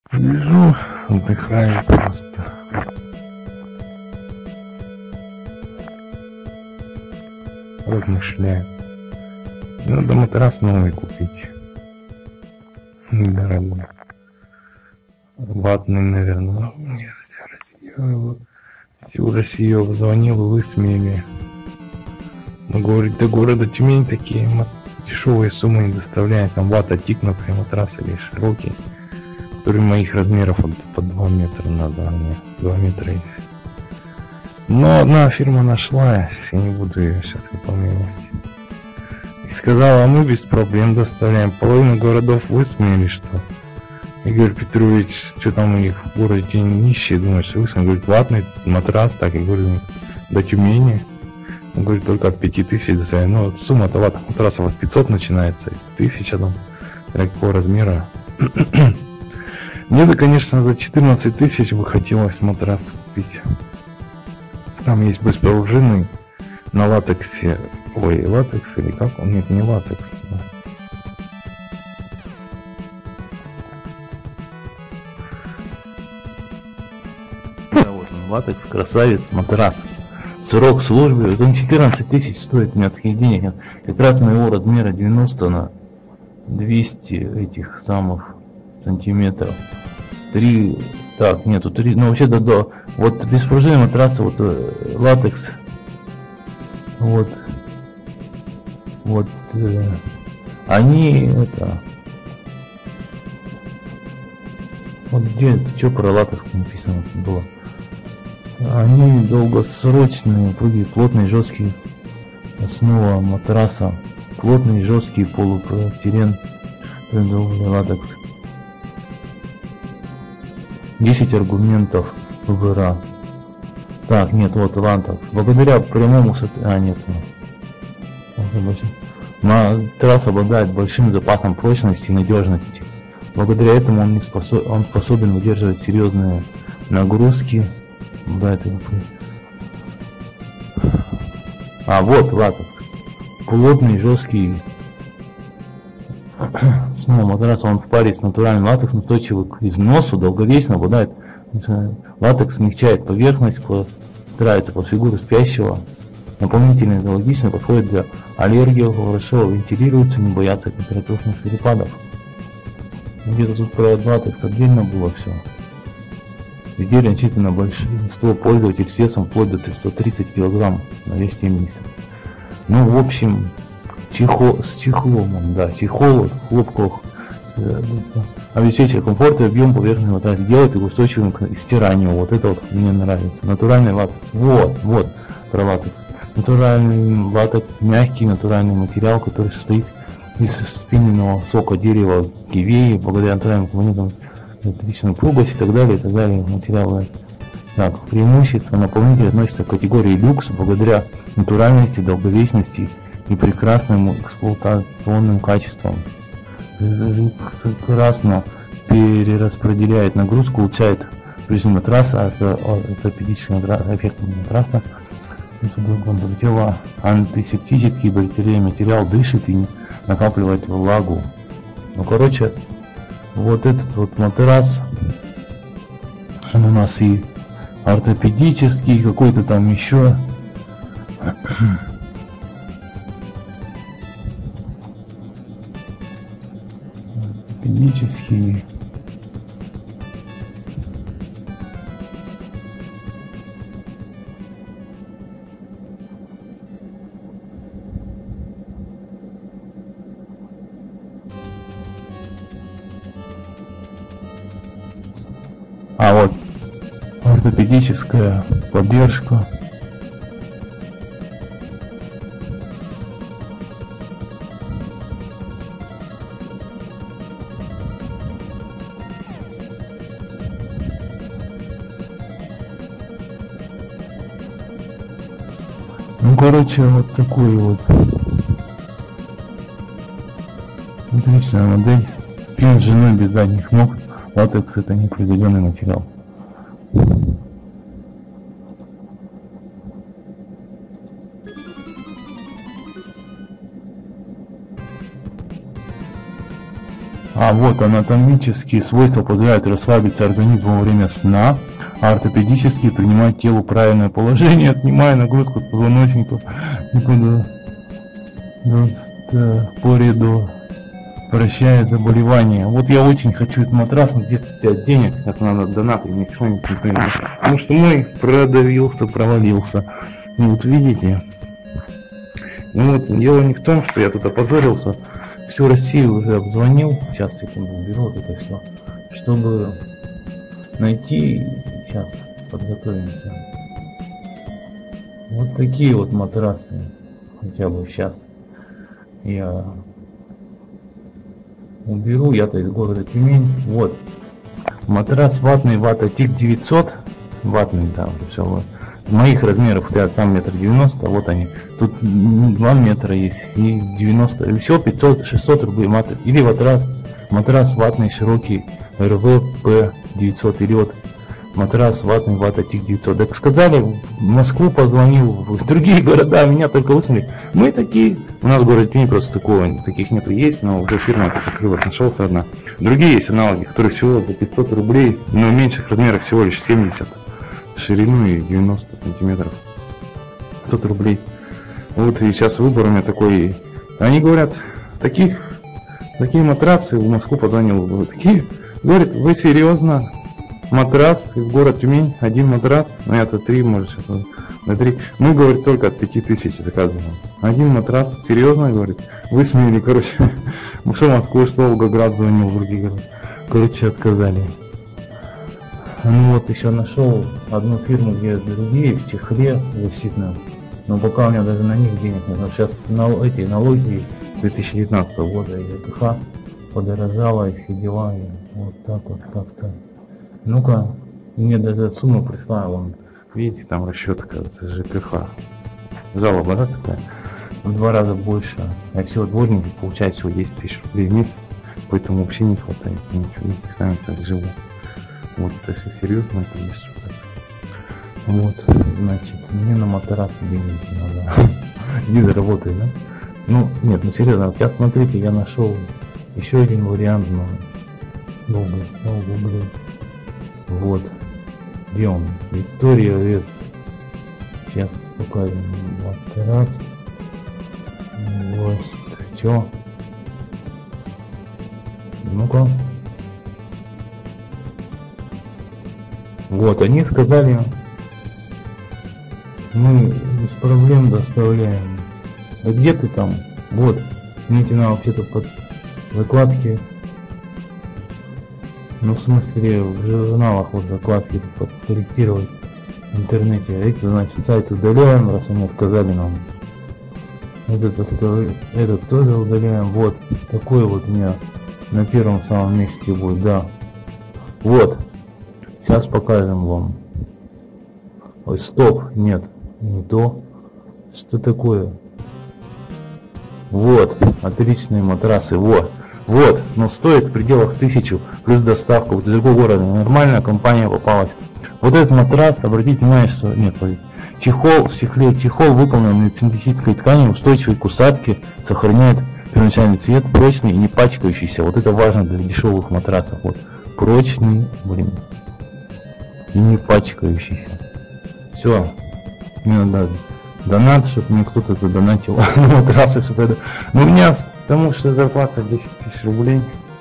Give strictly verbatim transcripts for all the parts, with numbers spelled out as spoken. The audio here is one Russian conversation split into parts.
Лежу, отдыхаю просто. Размышляю. Надо матрас новый купить. Дорогой. Ватный, наверное. Я Россию, всю Россию обзвонил и высмеяли. Но говорит, до города Тюмень такие дешевые суммы не доставляют. Там вата тик, например, матрас или широкий, который моих размеров по два метра надо, а мне два метра есть. Но одна фирма нашла, я не буду ее сейчас упоминать. И сказала, а мы без проблем доставляем. Половину городов высмеяли, что Игорь Петрович, что там у них в городе нищие, думаешь, высмеяли. Говорит, ватный матрас, так, я говорю, до Тюмени. Он говорит, только от пяти тысяч доставляем. Ну, сумма-то ватных матрасов от пятисот начинается, тысяча там, такого размера. Мне-то, конечно, за четырнадцать тысяч бы хотелось матрас купить. Там есть беспружинный на латексе. Ой, латекс или как он? Нет, не латекс. Да, вот он, латекс, красавец, матрас. Срок службы, вот он четырнадцать тысяч стоит, у меня таких денег нет. Как раз моего размера девяносто на двести этих самых сантиметров. три, так, нету, три, ну вообще до, до вот беспружинный матрас, вот э, латекс, вот, вот, э, они, это, вот где, что про латекс написано было, они долгосрочные, плотные, жесткие, основа матраса, плотный, жесткий полупропилен, латекс. десять аргументов ВВР. Так, нет, вот латекс. Благодаря прямому... А, нет. Матрас обладает большим запасом прочности и надежности. Благодаря этому он, не способ... он способен выдерживать серьезные нагрузки. Да, это... А, вот латекс. Плотный, жесткий. Снова матрас, он в паре с натуральным латексом, устойчивый к износу, долговечно обладает. Латекс смягчает поверхность, подстраивается под фигуру спящего. Наполнительно экологично подходит для аллергии, хорошо вентилируется, не боятся температурных перепадов. Где-то тут про латекс отдельно было все. Изделие значительно большинство пользователей с весом вплоть до трёхсот тридцати килограмм на вес семьдесят. Ну, в общем, чехол, с чехлом, да, чехол в хлопковых, э, обеспечивает комфорт и объем поверхности матраса, делает его устойчивым к стиранию. Вот это вот мне нравится. Натуральный латекс. Вот, вот, про латекс. Натуральный латекс, мягкий натуральный материал, который состоит из спинного сока дерева кивеи, благодаря натуральным компонентам, электрической упругости и так далее, и так далее, материалы. Так, преимущество наполнителя относится к категории люкс, благодаря натуральности, долговечности и прекрасным эксплуатационным качествам. Прекрасно перераспределяет нагрузку, улучшает прежде матраса, ортопедический эффект матраса, антисептический бактериальный материал дышит и накапливает влагу. Ну, короче, вот этот вот матрас, он у нас и ортопедический, какой-то там еще. Ортопедический. А вот ортопедическая поддержка. Ну, короче, вот такой вот отличная модель. Спин с женой без задних ног. Латекс — это непроизведенный материал. А вот анатомические свойства позволяют расслабиться организму во время сна, а ортопедические принимать телу правильное положение, снимая нагрузку с позвоночника по ряду, прощает заболевания. Вот я очень хочу этот матрас, но где взять денег, как надо донат, и ничего не понимаю. Потому что мой продавился, провалился. Ну вот видите. Ну вот дело не в том, что я тут опозорился. Всю Россию уже обзвонил. Сейчас, секунду, уберу вот это все. Чтобы найти. Сейчас подготовимся. Вот такие вот матрасы. Хотя бы сейчас я уберу. Я-то из города Тюмень. Вот. Матрас ватный, вата-тик девятьсот. Ватный, да, уже все. Вот. Моих размеров, я сам метр девяносто, вот они. Тут два метра есть и девяносто. И все пятьсот-шестьсот рублей матрас. Или матрас, матрас ватный широкий эр вэ пэ девятьсот. Или вот матрас ватный вата-тик девятьсот. Так сказали, в Москву позвонил, в другие города, меня только выслали. Мы такие, у нас в городе Тюмень просто такого, таких нету, есть, но уже фирма закрылась, нашелся одна. Другие есть аналоги, которые всего за пятьсот рублей, но в меньших размерах всего лишь семьдесят. Ширину и девяносто сантиметров. пятьсот рублей. Вот и сейчас выбор у меня такой. Они говорят, таких, такие матрасы, в Москву позвонил, такие, говорят, вы серьезно? Матрас в город Тюмень, один матрас, ну это три, может, сейчас, на три. Мы, говорит, только от пяти тысяч заказываем. Один матрас, серьезно, говорит, вы смели, короче, что Москву, что Волгоград звонил, другие, короче, отказали. Ну вот еще нашел одну фирму, где другие в чехле защитном, но пока у меня даже на них денег нет. Но сейчас на эти налоги две тысячи девятнадцатого года и ЖКХ подорожало, и все дела, и вот так вот как-то. Ну-ка, мне даже сумму прислали, вон, видите, там расчет, оказывается, ЖКХ. Жалоба, да, такая? В два раза больше. А всего дворники получают всего десять тысяч рублей в месяц, поэтому вообще не хватает ничего, их сами так живут. Вот, это все серьезно, это есть что-то. Вот, значит, мне на матрас денег надо. Иди заработай, да? Ну, нет, ну серьезно, вот сейчас смотрите, я нашел еще один вариант, но долго, долго, блин. Вот, где он? Виктория Вес. Сейчас покажем матрас. Вот, что? Ну-ка. Вот, они сказали, мы без проблем доставляем. А где ты там? Вот, мне надо вообще-то под закладки. Ну, в смысле, в журналах вот закладки подкорректировать в интернете. Эти, значит, сайт удаляем, раз они отказали нам. Этот, оставляем, этот тоже удаляем. Вот, такой вот у меня на первом самом месте будет, да. Вот. Сейчас покажем вам. Ой, стоп, нет, не то. Что такое? Вот, отличные матрасы, вот. Вот, но стоит в пределах тысячи, плюс доставка. Вот из другого города, нормальная компания попалась. Вот этот матрас, обратите внимание, что... Нет, чехол, в чехле, чехол выполнен из синтетической ткани, устойчивой к усадке, сохраняет первоначальный цвет, прочный и не пачкающийся. Вот это важно для дешевых матрасов. Вот, прочный, блин. И не пачкающийся. Все. Мне надо донат, чтобы мне кто-то задонатил матрасы, чтобы это... Ну, у меня, потому что зарплата десять тысяч рублей.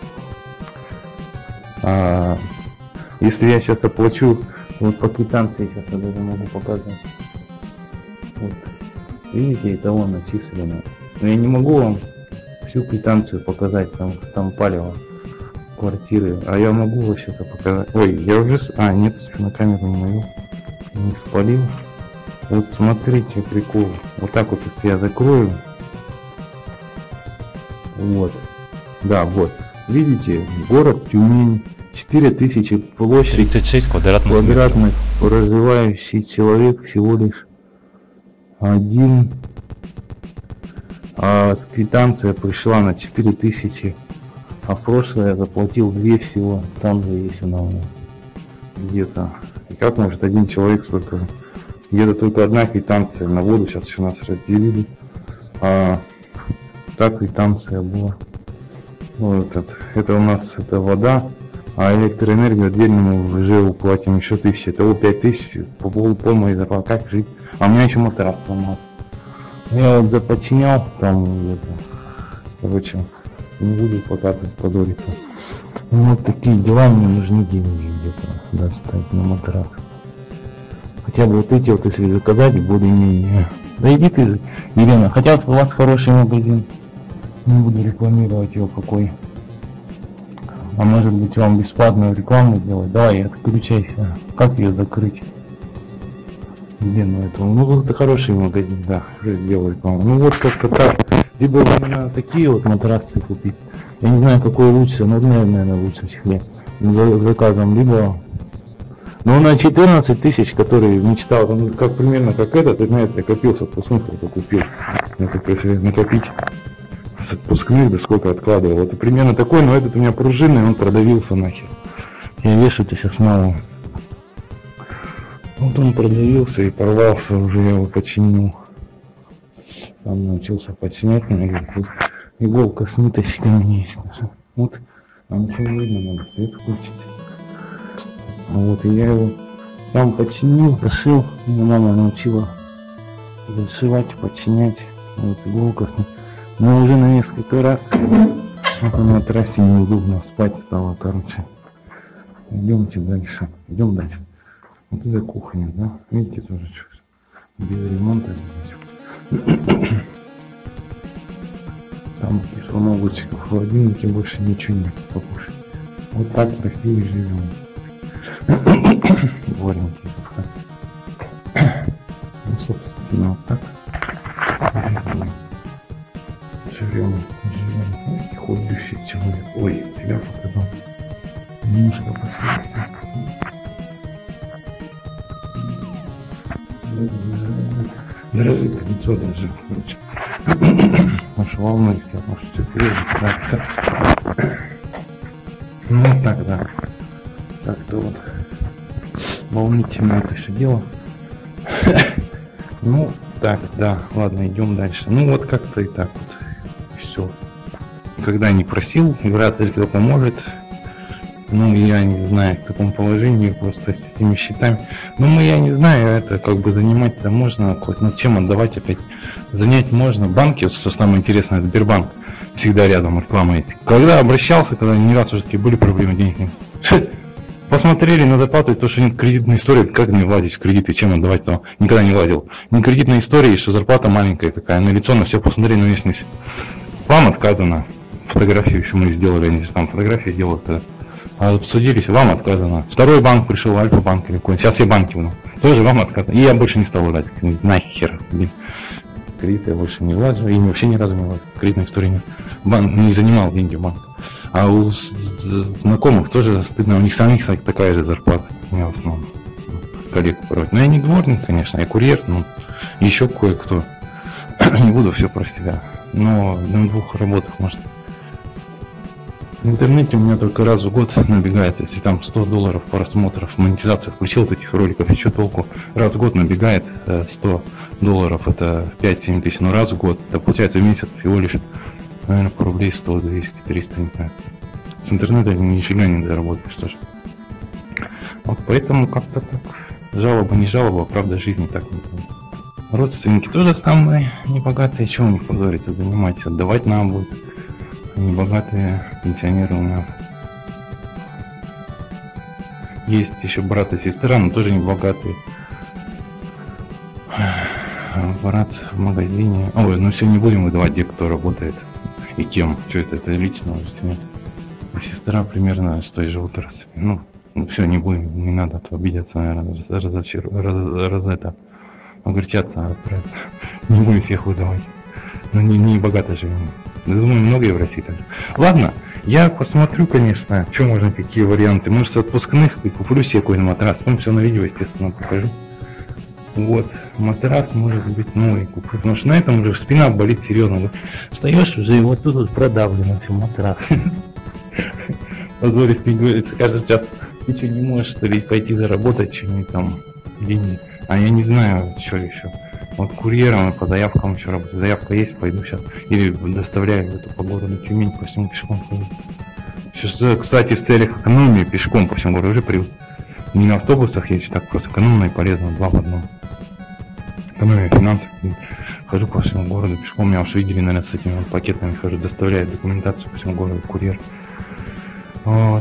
А, если я сейчас оплачу, вот по квитанции, сейчас я даже могу показать. Вот. Видите, это вон начислено. Но я не могу вам всю квитанцию показать, потому что там палево. Квартиры, а я могу вообще-то показать. Ой, я уже... А, нет, на камеру не могу. Не спалил. Вот смотрите, прикол. Вот так вот, если я закрою. Вот. Да, вот. Видите, город Тюмень. четыре тысячи площадь. тридцать шесть квадратных, квадратных проживающий человек всего лишь один. А квитанция пришла на четыре тысячи. А в прошлое я заплатил две всего, там же есть она у меня где-то. И как может один человек столько? Где-то только одна квитанция на воду, сейчас еще нас разделили. А так квитанция была. Вот это, это у нас это вода, а электроэнергию отдельному ЖЭУ платим еще тысячи. Это пять тысяч, по пол, пол моей зарплаты. Как жить? А у меня еще матрас сломался. Я вот заподчинял там где-то. Короче, не буду показывать подориться. Ну, вот такие дела, мне нужны деньги где-то достать на матрас. Хотя бы вот эти вот, если заказать, более-менее. Да иди ты, Елена, хотя у вас хороший магазин. Не буду рекламировать его какой. А может быть вам бесплатную рекламу сделать? Давай, отключайся. Как ее закрыть? Где ну это? Ну это хороший магазин, да, сделаю рекламу. Ну вот как-то так. Либо именно такие вот матрасы купить. Я не знаю, какой лучше, но наверное лучше всех за заказом. Либо ну на четырнадцать тысяч, который мечтал, ну, как примерно как этот, ты знаешь, я копил с отпускных, только купил. Это если накопить с отпускных, да сколько откладывал. Это примерно такой, но этот у меня пружинный, он продавился нахер. Я вешаю-то сейчас мало. Вот он продавился и порвался, уже я его починил. Там научился починять, наверное, тут иголка с ниточками есть. Вот, а ничего не видно, надо свет включить. Вот, и я его сам починил, пошил. Меня мама научила зашивать, починять. Вот иголка. Но уже на несколько раз. Вот на трассе неудобно спать стало, короче. Идемте дальше. Идем дальше. Вот это кухня, да? Видите, тоже что-то без ремонта. Там кисломолочек в холодильнике, больше ничего нет покушать. Вот так в России живем. Дворники. Ну, собственно, вот так. Живем, живем. Ходящий человек. Ой, себя показал. Немножко посмотрите. Дрожит лицо даже, короче. Может, волнуюсь, может, что-то есть. Ну, вот так, да. Так-то вот. Волнительно это все дело. Ну, так, да, ладно, идем дальше. Ну, вот как-то и так вот. Все. Никогда не просил, вряд ли кто поможет. Ну, я не знаю, в каком положении, просто с этими счетами. Ну, я не знаю, это как бы занимать-то можно, над чем отдавать опять. Занять можно. Банки, что самое интересное, Сбербанк. Всегда рядом реклама есть. Когда обращался, когда не раз уже такие были проблемы денег. Посмотрели на доплату, то, что нет кредитной истории, как мне владеть в кредиты, чем отдавать, то никогда не владел. Не кредитной истории, что зарплата маленькая такая, на лицо, на все посмотрели, на весь. Вам отказано. Фотографию еще мы сделали, они же там фотографии делают. А обсудились, вам отказано. Второй банк пришел, Альфа-банк или какой-нибудь. Сейчас все банки, ну, тоже вам отказано. И я больше не стал влазить. Нахер, блин. Кредиты я больше не влажу, и вообще ни разу не влажу. Кредитной истории нет. Банк не занимал деньги банк. А у знакомых тоже стыдно, у них самих такая же зарплата. У меня в основном коллег порой. Но я не дворник, конечно, я курьер, ну, еще кое-кто. Не буду все про себя. Но на двух работах, может. В интернете у меня только раз в год набегает, если там сто долларов просмотров, монетизацию включил этих роликов, еще толку. Раз в год набегает сто долларов, это пять-семь тысяч, но раз в год, это получается в месяц всего лишь, наверное, по рублей сто, двести, триста, не знаю. С интернета нифига не заработаешь тоже. Вот поэтому как-то так, жалоба не жалоба, а правда жизни так не будет. Родственники тоже самые небогатые, чего у них поговорится, занимать, отдавать нам будет. Небогатые пенсионеры у нас. Есть еще брат и сестра, но тоже не богатые. Брат в магазине. Ой, ну все, не будем выдавать, где кто работает и кем. Что это, это лично уже. Сестра примерно с той же отрасли. Ну, ну все, не будем, не надо, то обидеться, наверное, разочар... раз, раз это, огорчаться, а про это. Не будем всех выдавать. Ну, не, не богато живем. Думаю, многие в России так. Ладно, я посмотрю, конечно, что можно, какие варианты. Может, с отпускных и куплю себе какой-нибудь матрас. Потом все на видео, естественно, покажу. Вот, матрас может быть новый куплю. Потому что на этом уже спина болит серьезно. Встаешь уже, и вот тут вот продавлено все матрас. Позорик говорит, скажет, сейчас ты что, не можешь, что ли, пойти заработать что-нибудь там, деньги. А я не знаю, что еще. Вот курьером и по заявкам еще работаю. Заявка есть, пойду сейчас. Или доставляю эту по городу Тюмень, по всему пешком ходить. Сейчас, кстати, в целях экономии пешком по всему городу уже привык. Не на автобусах езжу, так просто экономно и полезно, два в одном. Экономия финансов. Хожу по всему городу пешком. Меня уж видели, наверное, с этими вот пакетами хожу, доставляю документацию по всему городу, курьер. Вот.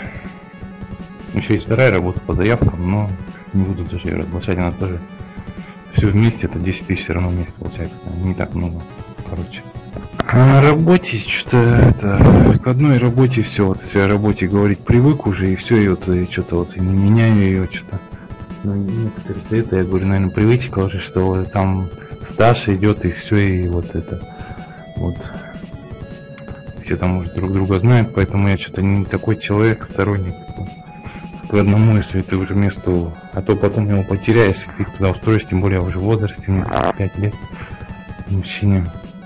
Еще есть вторая работа по заявкам, но не буду даже ее разглашать, она тоже все вместе, это десять тысяч все равно в месяц получается, не так много, короче. А на работе что-то, это, к одной работе все, вот все о работе говорить привык уже, и все, и вот, и что-то вот, и не меняю ее, что-то. Ну, некоторые это, я говорю, наверное, привычка уже, что вот там стаж идет, и все, и вот это, вот. Все там уже друг друга знают, поэтому я что-то не такой человек, сторонник. К одному, если ты уже месту, а то потом его потеряешь, и ты туда устроишь, тем более уже в возрасте, мне пять лет, мужчине.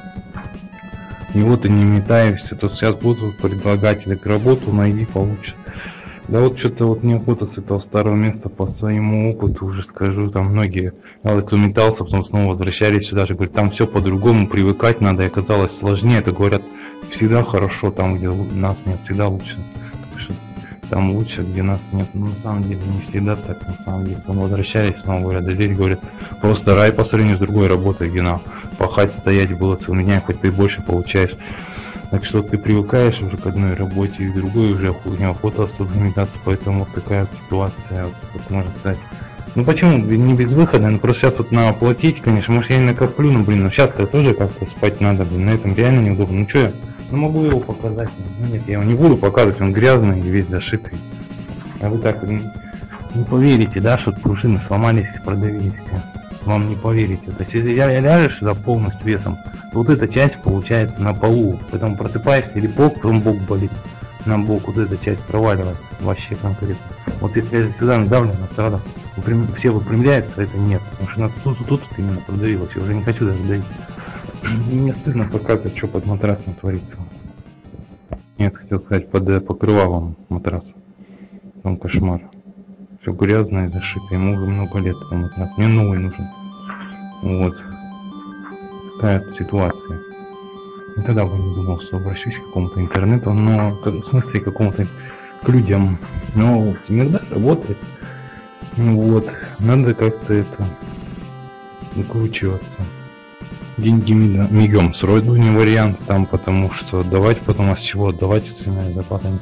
И вот и не метаешься, тут сейчас будут предлагать или работу, найди получше. Да вот что-то вот неохота с этого старого места по своему опыту уже скажу, там многие, надо кто метался, потом снова возвращались сюда же, говорят, там все по-другому, привыкать надо, и оказалось сложнее, это говорят, всегда хорошо там, где нас нет, всегда лучше. Там лучше, где нас нет. Ну, на самом деле, не всегда так, на самом деле. Там возвращались, снова говорят, да здесь, говорят, просто рай по сравнению с другой работой, где на пахать, стоять было целый день, хоть ты больше получаешь. Так что ты привыкаешь уже к одной работе, и к другой уже неохота особо метаться, поэтому вот такая вот ситуация, вот, вот, можно сказать. Ну почему, не безвыходно, ну просто сейчас вот надо платить, конечно, может я и накоплю, но блин, ну сейчас-то тоже как-то спать надо, блин, на этом реально неудобно. Ну что я? Ну могу его показать, но нет, я его не буду показывать, он грязный и весь зашитый. А вы так не, не поверите, да, что пружины сломались и продавились все. Вам не поверите. То есть если я ляжешь сюда полностью весом, то вот эта часть получается на полу. Поэтому просыпаешься или бок, потом бок болит. На бок вот эта часть проваливается вообще конкретно. Вот если сюда надавлено, сразу все выпрямляются, а это нет. Потому что тут, тут, тут именно продавилось. Я уже не хочу даже давить. Мне стыдно показывать, что под матрасом творится. Нет, хотел сказать, под покрывалом матраса. Там кошмар. Все грязное, зашито. Ему уже много лет. Матрас. Мне новый нужен. Вот. Такая ситуация. Никогда бы не думал, что обращусь к какому-то интернету, но в смысле какому-то к людям. Но иногда работает. Ну вот. Надо как-то это выкручиваться. Деньги мигом сроду не вариант там, потому что давать потом, а с чего отдавать, если не зарплата.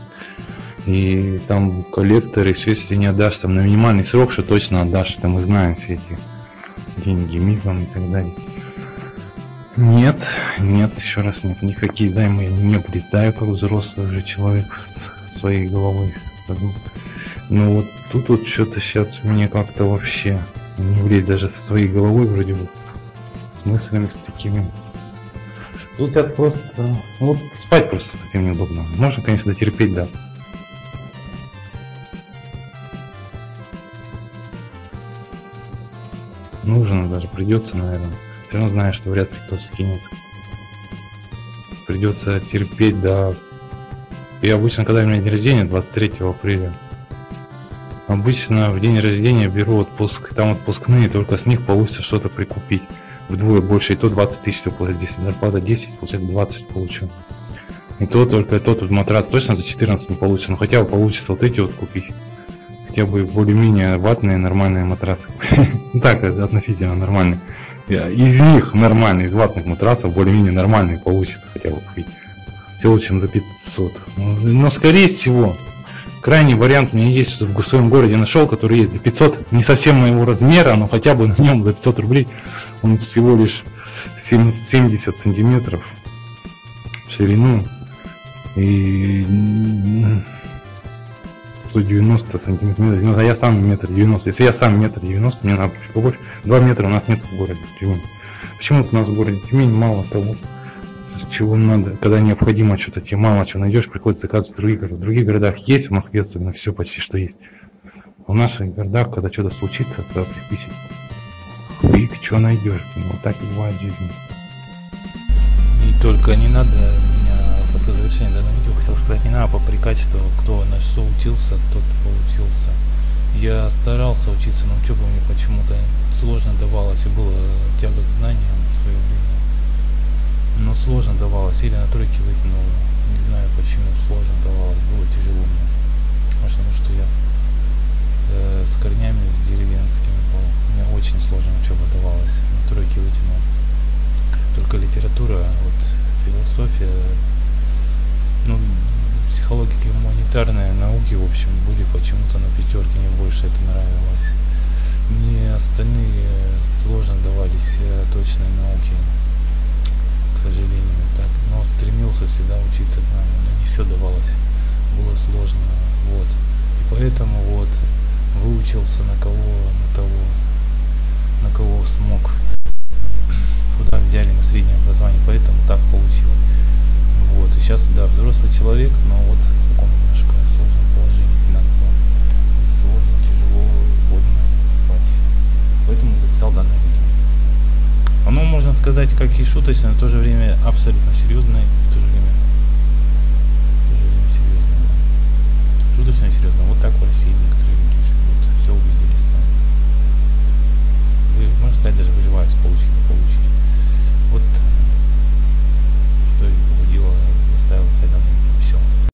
И там коллекторы, все, если не отдашь там на минимальный срок, что точно отдашь, это мы знаем все эти деньги мигом и так далее. Нет, нет, еще раз нет, никакие займы я не влезаю, как взрослый уже человек своей головой. Ну вот тут вот что-то сейчас мне как-то вообще не влезть даже со своей головой вроде бы. Мыслями с такими. Тут я просто, ну, вот спать просто совсем неудобно. Можно, конечно, дотерпеть, да. Нужно даже, придется, наверное. Все равно знаю, что вряд ли кто скинет. Придется терпеть, да. Я обычно, когда у меня день рождения, двадцать третьего апреля, обычно в день рождения беру отпуск, там отпускные, только с них получится что-то прикупить. Вдвое больше, и то двадцать тысяч платят, десять, зарплата десять, получается двадцать получу. И то только тот вот матрас точно за четырнадцать не получится, но хотя бы получится вот эти вот купить. Хотя бы более-менее ватные нормальные матрасы. Так, относительно нормальные. Из них нормальные, из ватных матрасов более-менее нормальные получится хотя бы купить. Все лучше, чем за пятьсот. Но скорее всего, крайний вариант у меня есть в своем городе нашел, который есть за пятьсот, не совсем моего размера, но хотя бы на нем за пятьсот рублей. Он всего лишь семьдесят сантиметров в ширину и сто девяносто сантиметров. А я сам метр девяносто. Если я сам метр девяносто, мне надо чуть побольше. Два метра у нас нет в городе Тюмень. Почему-то у нас в городе Тюмень мало того, чего надо, когда необходимо что-то, тебе мало чего найдешь, приходится заказывать в других городах. В других городах есть, в Москве особенно все почти что есть. А в наших городах, когда что-то случится, то тысяч. И что найдешь, вот так и бывает в жизни. И только не надо меня по завершению данного видео хотел сказать, не надо попрекать, что кто на что учился, тот получился. Я старался учиться, но учеба мне почему-то сложно давалось, и было тяга к знаниям в свое время. Но сложно давалось, или на тройке выкинул. Не знаю почему сложно давалось, было тяжело мне. Может, потому что я э, с корнями, с деревенскими был. Мне очень сложно учеба давалась. На тройке вытянул. Только литература, вот философия, ну, психология, гуманитарные науки, в общем, были почему-то на пятерке, мне больше это нравилось. Мне остальные сложно давались э, точные науки, к сожалению, так, но стремился всегда учиться к нам, но не все давалось, было сложно, вот, и поэтому вот выучился на кого, на того, на кого смог, куда взяли на среднее образование, поэтому так получилось, вот, и сейчас, да, взрослый человек, но вот в таком немножко сложном положении финансовом, сложно, тяжело, больно спать, поэтому записал данное видео. Оно, можно сказать, как и шуточное, но в то же время абсолютно серьезное, в то же время, в то же время серьезное. Шуточное и серьезное. Вот так в России никто